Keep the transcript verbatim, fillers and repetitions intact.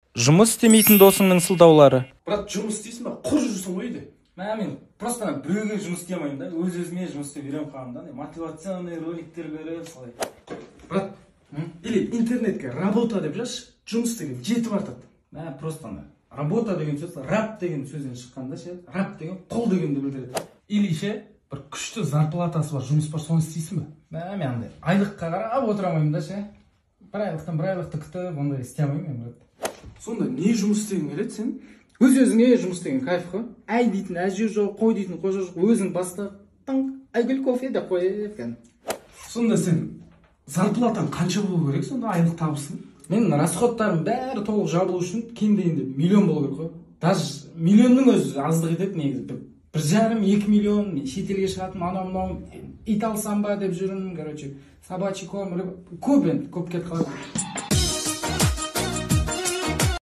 Жұмыс істемейтін досыңның сылтаулары. Брат, жұмыс істейсің ба? Құр жүрсің ғой үйде. Мә, мен просто біреуге жұмыс істей алмаймын да, өз-өзіме жұмыс істеп үйреніп қалғанмын да, мотивационный роликтер көріп, солай. Брат, или интернетке работа деп жазшы, жұмыс деген жетіп артады. Мә, просто ана работа деген сөз раб деген сөзден шыққанда ше, раб деген құл дегенді білдіреді. Или ше, бір күшті зарплатасы бар жұмыс бар, соны істейсің ба? Мә, мен андай айлыққа қарап отыра алмаймын да ше. Бір айлықтан бір айлықты күтіп, ондай істей алмаймын мен, брат. Сонда не жұмыс істегің келеді сен? Өз-өзіңе жұмыс деген кайф қой. Әй дейтін әже жоқ, қой дейтін қожа жоқ, өзің баста тың айгүл кофе деп қойып екен. Сонда сен зарплатаң қанша болу керек, сонда айлық табысың? Менің расходтарым бәрі толық жабылу үшін кем дегенде миллион болу керек қой. Даже миллионның өзі аздық етеді негізі. Бір жарым, екі миллион, мен шетелге шығатын анау-мынау ит алсам ба деп жүрмін, короче, собачий корм, көп енді, көп кетіп қалады.